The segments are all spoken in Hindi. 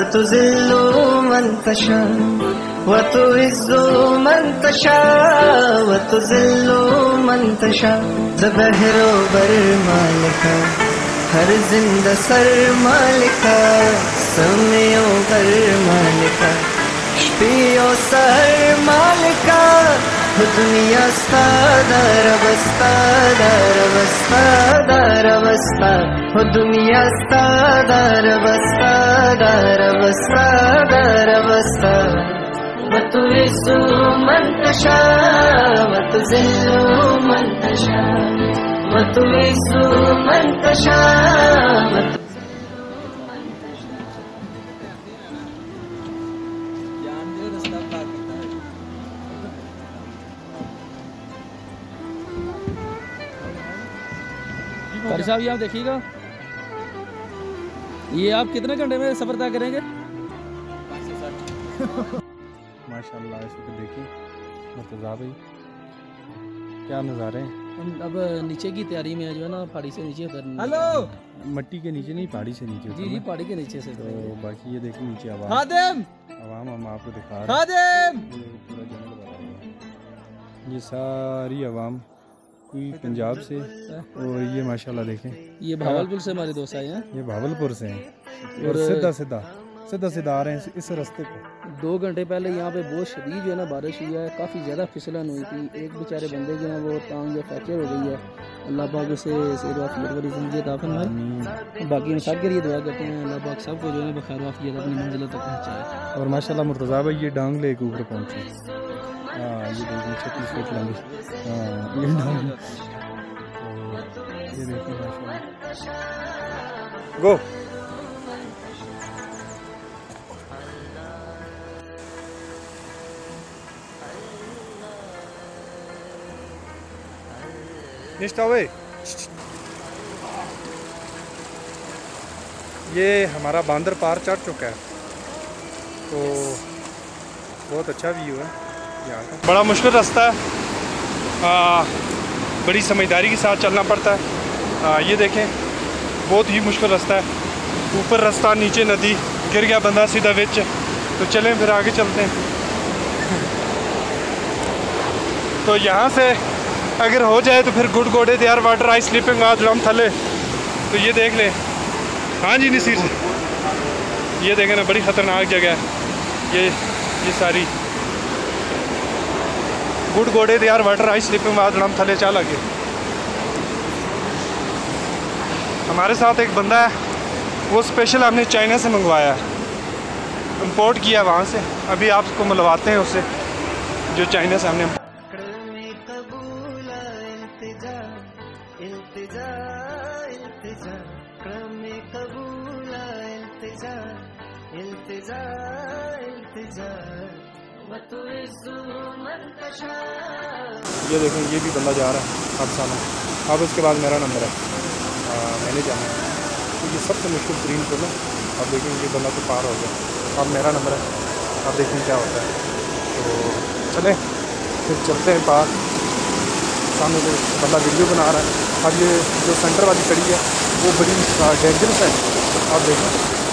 वतुज़िल्लु मन तशा वतुइज़्ज़ु मन तशा वतुज़िल्लु मन तशा ज़बहरो बर मालिका हर जिंदा सर मालिका समियो बर मालिका शपियो सर मालिका दुनिया स्तादरवस्ता दरवस्ता दरवस्ता हो दुनिया स्तादरवस्ता दरवस्ता दरवस्ता वतुइज़्ज़ु मन तशा वतुज़िल्लु मन तशा वतुइज़्ज़ु मन तशा। कारी साहब ये आप देखिएगा, ये आप कितने घंटे में सफर तय करेंगे? माशाल्लाह इस वक्त देखिए मुर्तज़ा भाई क्या नज़ारे हैं। अब नीचे की तैयारी में जो है ना, पहाड़ी से नीचे उतरना। हेलो, मट्टी के नीचे नहीं पहाड़ी से नीचे। जी जी, पहाड़ी के नीचे से। तो बाकी ये देखिए नीचे आवाम हम आपको दिखा रहे हैं। पूरा जंगल भरा हुआ है। ये सारी आवाम कोई पंजाब से, और ये माशाल्लाह देखें ये भावलपुर से हमारे दोस्त आए हैं। ये भावलपुर से हैं और सीधा सीधा आ रहे हैं इस रास्ते पे। 2 घंटे पहले यहाँ पे बहुत शदीद जो है ना बारिश हुई है, काफ़ी ज़्यादा फिसलन हुई थी। एक बेचारे बंदे जो हैं वो टांग जो फ्रैक्चर हो गई है। अल्लाह पाक उसे सेहत वाफियत वाली ज़िंदगी अता फरमाए। बाकी हम सब के लिए दुआ करते हैं अल्लाह पाक सबको जो है बखैर वाफियत अपनी मंजिल तक पहुँचाए। और माशाल्लाह मुर्तज़ा भाई ये डांग लेके ऊपर पहुँचे। हाँ ये देखिए 36 फीट लंबी। हाँ ये डांग, ये देखिए माशाल्लाह। गो निष्ठा हुए। ये हमारा बांदर पार चढ़ चुका है, तो बहुत अच्छा व्यू है यहाँ का। बड़ा मुश्किल रास्ता है, बड़ी समझदारी के साथ चलना पड़ता है। ये देखें बहुत ही मुश्किल रास्ता है, ऊपर रास्ता नीचे नदी, गिर गया बंदा सीधा विच। तो चलें फिर आगे चलते हैं। तो यहाँ से अगर हो जाए तो फिर गुड गोडे तैयार वाटर आई स्लिपिंग आज हम थले। तो ये देख ले। हाँ जी नसीर से ये देखें ना, बड़ी ख़तरनाक जगह है ये सारी। गुड गोडे तैयार वाटर आई स्लिपिंग आज हम थले चल लगे। हमारे साथ एक बंदा है, वो स्पेशल हमने चाइना से मंगवाया है, इंपोर्ट किया वहाँ से। अभी आपको मिलवाते हैं उससे जो चाइना से हमने। ये देखें ये भी बंदा जा रहा है हादसा में। अब उसके बाद मेरा नंबर है, मैंने जाना है। तो ये सबसे मुश्किल तरीन पुल है। अब देखें ये बंदा तो पार हो गया, अब मेरा नंबर है। अब देखें क्या होता है। तो चलें फिर चलते हैं पार। सामने जो बंदा वीडियो बना रहा है। अब ये जो सेंटर वाली कड़ी है वो बड़ी डेंजरस है। आप देखें।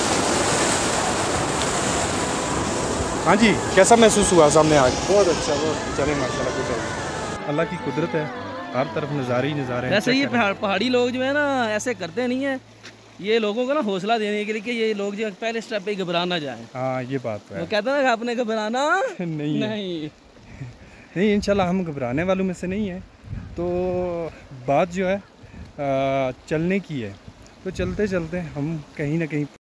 हाँ जी, कैसा महसूस हुआ सामने आज? बहुत अच्छा, बहुत। चलें माशाल्लाह कुछ अल्लाह की कुदरत है, हर तरफ नज़ारे ही नज़ारे हैं। वैसे ये पहाड़ी लोग जो है ना ऐसे करते नहीं है, ये लोगों को ना हौसला देने के लिए कि ये लोग जो पहले स्टेप पे घबरा ना जाए। हाँ ये बात है। वो कहते हैं ना आपने घबराना नहीं नहीं इंशाल्लाह हम घबराने वालों में से नहीं है। तो बात जो है चलने की है, तो चलते चलते हम कहीं ना कहीं